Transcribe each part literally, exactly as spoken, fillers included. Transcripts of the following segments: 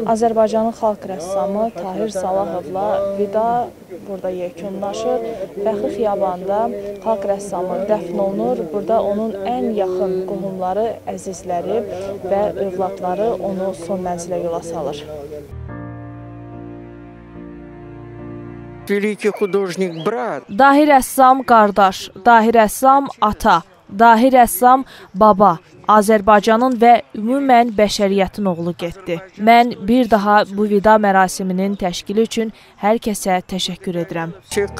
Azərbaycanın xalq rəssamı Tahir Salahovla vida burada yekunlaşır. Fəxri Xiyabanında xalq rəssamı dəfn olunur. Burada onun ən yaxın qohumları, əzizləri və övladları onu son mənzilə yola salır. Dahi rəssam qardaş, dahi rəssam ata, dahi rəssam baba, Azərbaycanın və ümumən bəşəriyyətin oğlu getdi. Mən bir daha bu vida mərasiminin təşkili üçün hər kəsə təşəkkür edirəm.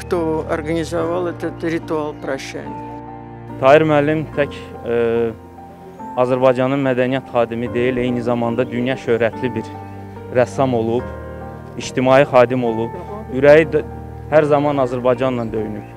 Tahir müəllim tək e, Azərbaycanın mədəniyyət xadimi deyil, eyni zamanda dünya şöhrətli bir rəssam olub, ictimai xadim olub. Ürəyi hər zaman Azərbaycanla döyünür.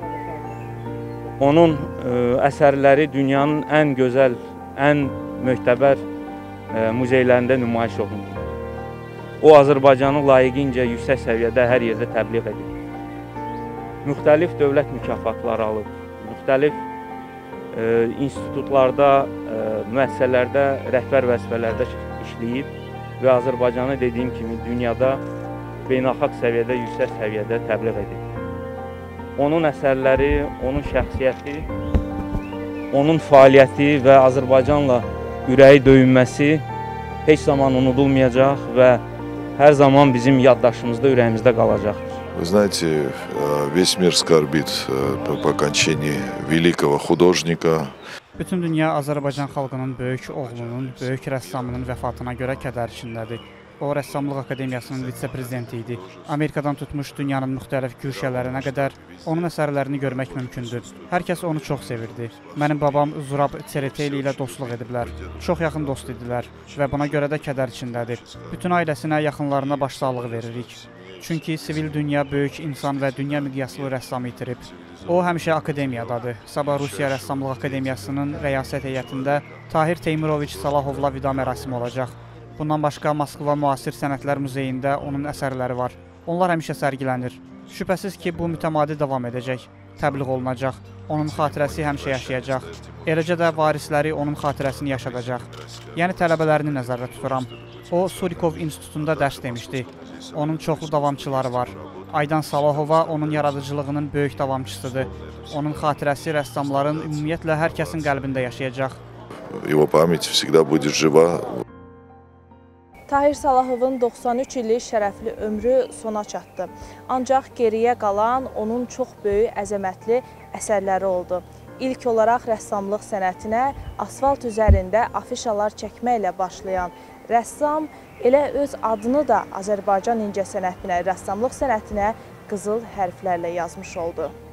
Onun ə, əsərləri dünyanın ən gözəl, ən möhtəbər ə, muzeylərində nümayiş olunur. O, Azərbaycanı layiqincə yüksək səviyyədə hər yerdə təbliğ edir. Müxtəlif dövlət mükafatları alıb, müxtəlif ə, institutlarda, ə, müəssisələrdə, rəhbər vəzifələrdə işləyib və Azərbaycanı dediyim kimi dünyada beynəlxalq səviyyədə, yüksək səviyyədə təbliğ edir. Onun əsərləri, onun şəxsiyyəti, onun fəaliyyəti və Azərbaycanla ürəyi döyünməsi heç zaman unudulmayacaq və hər zaman bizim yaddaşımızda, ürəyimizdə qalacaqdır. Вы знаете, весь мир скорбит по окончании великого художника. Bütün dünya Azərbaycan xalqının böyük oğlunun, böyük rəssamının vəfatına görə kədər içindədir. O, Rəssamlıq Akademiyasının vitse-prezidenti idi. Amerikadan tutmuş dünyanın müxtəlif güşələrinə qədər onun əsərlərini görmək mümkündür. Hər kəs onu çox sevirdi. Mənim babam Zurab Tsereteli ilə dostluq ediblər. Çox yaxın dost idilər və buna görə də kədər içindədir. Bütün ailəsinə, yaxınlarına başsağlığı veririk. Çünki sivil dünya böyük insan və dünya miqyaslı rəssamı itirib. O, həmişə akademiyadadır. Sabah Rusiya Rəssamlıq Akademiyasının rəyasət heyətində Tahir Teymuroviç Salahovla vida mərasimi olacaq. Bundan başqa Moskva Müasir Sənətlər Muzeyində onun əsərləri var. Onlar həmişə sərgilənir. Şübhəsiz ki, bu mütəmadi davam edəcək, təbliğ olunacaq. Onun xatirəsi həmişə yaşayacaq. Eləcə də varisləri onun xatirəsini yaşadacaq. Yəni tələbələrini nəzərdə tuturam. O, Surikov İnstitutunda dərs demişdi. Onun çoxlu davamçıları var. Aydan Salahova onun yaradıcılığının böyük davamçısıdır. Onun xatirəsi rəssamların, ümumiyyətlə hər kəsin qəlbində yaşayacaq. Его память всегда будет жива. Tahir Salahovun doxsan üç illik şərəfli ömrü sona çatdı. Ancaq geriyə qalan onun çox böyük, əzəmətli əsərləri oldu. İlk olaraq rəssamlıq sənətinə asfalt üzərində afişalar çəkməklə başlayan rəssam elə öz adını da Azərbaycan incəsənətinə, rəssamlıq sənətinə qızıl hərflərlə yazmış oldu.